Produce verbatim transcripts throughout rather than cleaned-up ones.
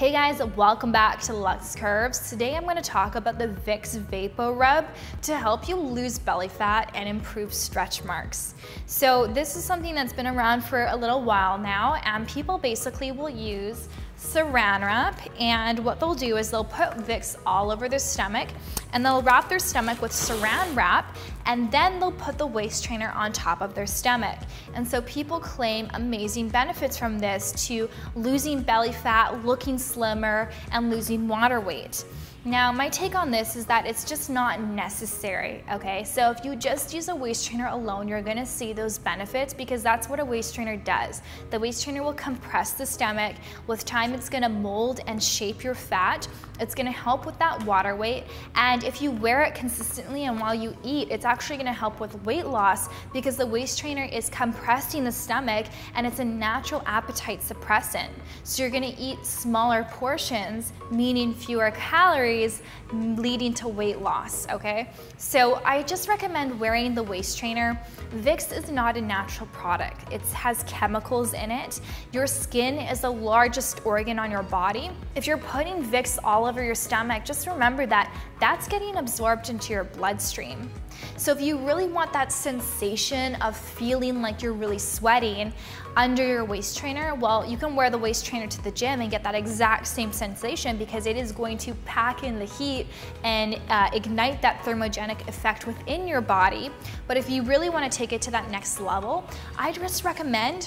Hey guys, welcome back to Luxe Curves. Today I'm going to talk about the Vicks Vapor Rub to help you lose belly fat and improve stretch marks. So this is something that's been around for a little while now, and people basically will use Saran wrap, and what they'll do is they'll put Vicks all over their stomach and they'll wrap their stomach with Saran wrap, and then they'll put the waist trainer on top of their stomach. And so people claim amazing benefits from this to losing belly fat, looking slimmer, and losing water weight. Now, my take on this is that it's just not necessary, okay? So if you just use a waist trainer alone, you're gonna see those benefits because that's what a waist trainer does. The waist trainer will compress the stomach. With time, it's gonna mold and shape your fat. It's gonna help with that water weight. And if you wear it consistently and while you eat, it's actually gonna help with weight loss because the waist trainer is compressing the stomach and it's a natural appetite suppressant. So you're gonna eat smaller portions, meaning fewer calories, leading to weight loss, okay? So I just recommend wearing the waist trainer. Vicks is not a natural product. It has chemicals in it. Your skin is the largest organ on your body. If you're putting Vicks all over your stomach, just remember that that's getting absorbed into your bloodstream. So if you really want that sensation of feeling like you're really sweating under your waist trainer, well, you can wear the waist trainer to the gym and get that exact same sensation because it is going to pack in the heat and uh, ignite that thermogenic effect within your body. But if you really want to take it to that next level, I just recommend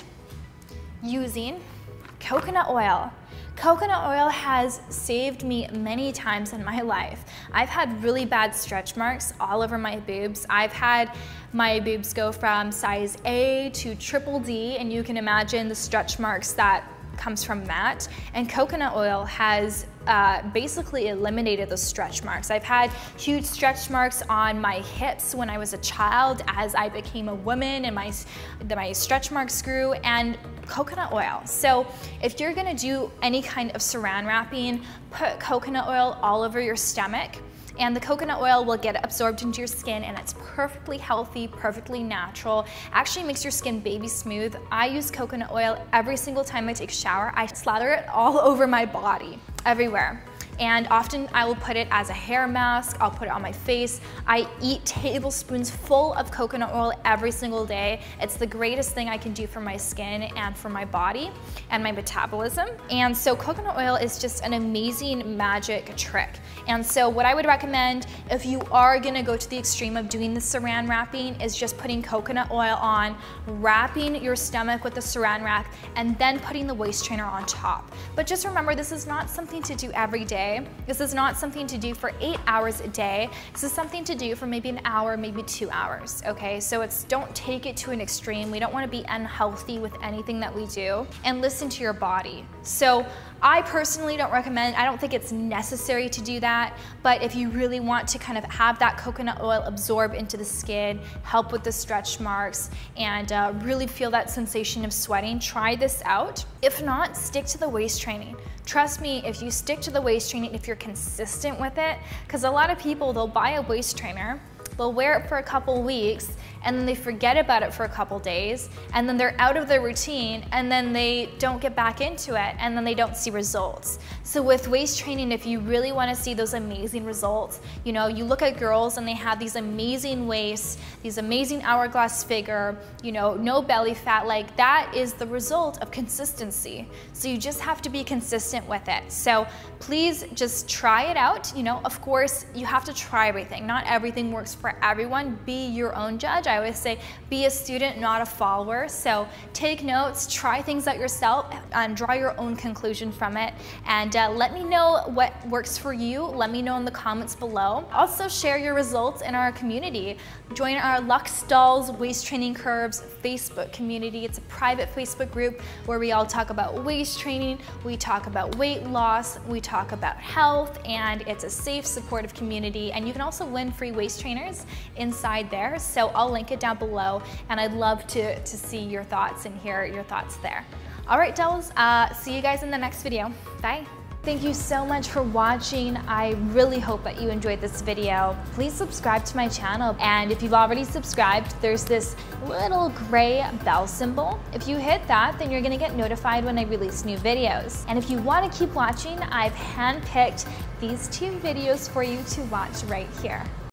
using coconut oil. Coconut oil has saved me many times in my life. I've had really bad stretch marks all over my boobs. I've had my boobs go from size A to triple D, and you can imagine the stretch marks that comes from that. And coconut oil has uh, basically eliminated those stretch marks. I've had huge stretch marks on my hips when I was a child. As I became a woman and my, my stretch marks grew, and coconut oil. So if you're gonna do any kind of saran wrapping, put coconut oil all over your stomach, and the coconut oil will get absorbed into your skin, and it's perfectly healthy, perfectly natural. Actually makes your skin baby smooth. I use coconut oil every single time I take a shower. I slather it all over my body, everywhere. And often I will put it as a hair mask, I'll put it on my face. I eat tablespoons full of coconut oil every single day. It's the greatest thing I can do for my skin and for my body and my metabolism. And so coconut oil is just an amazing magic trick. And so what I would recommend if you are gonna go to the extreme of doing the saran wrapping is just putting coconut oil on, wrapping your stomach with the saran wrap, and then putting the waist trainer on top. But just remember, this is not something to do every day. This is not something to do for eight hours a day. This is something to do for maybe an hour, maybe two hours, okay? So it's, don't take it to an extreme. We don't wanna be unhealthy with anything that we do, and listen to your body. So I personally don't recommend, I don't think it's necessary to do that, but if you really want to kind of have that coconut oil absorb into the skin, help with the stretch marks, and uh, really feel that sensation of sweating, try this out. If not, stick to the waist training. Trust me, if you stick to the waist training, if you're consistent with it, because a lot of people, they'll buy a waist trainer, they'll wear it for a couple weeks, and then they forget about it for a couple days, and then they're out of their routine, and then they don't get back into it, and then they don't see results. So with waist training, if you really wanna see those amazing results, you know, you look at girls and they have these amazing waists, these amazing hourglass figure, you know, no belly fat, like that is the result of consistency. So you just have to be consistent with it. So please just try it out. You know, of course, you have to try everything. Not everything works for everyone. Be your own judge. I always say, be a student, not a follower. So take notes, try things out yourself, and draw your own conclusion from it. And uh, let me know what works for you. Let me know in the comments below. Also share your results in our community. Join our Luxe Dolls Waist Training Curves Facebook community. It's a private Facebook group where we all talk about waist training, we talk about weight loss, we talk about health, and it's a safe, supportive community. And you can also win free waist trainers inside there. So I'll link it down below, and I'd love to, to see your thoughts and hear your thoughts there. All right, dolls, uh, see you guys in the next video. Bye. Thank you so much for watching. I really hope that you enjoyed this video. Please subscribe to my channel. And if you've already subscribed, there's this little gray bell symbol. If you hit that, then you're gonna get notified when I release new videos. And if you wanna keep watching, I've handpicked these two videos for you to watch right here.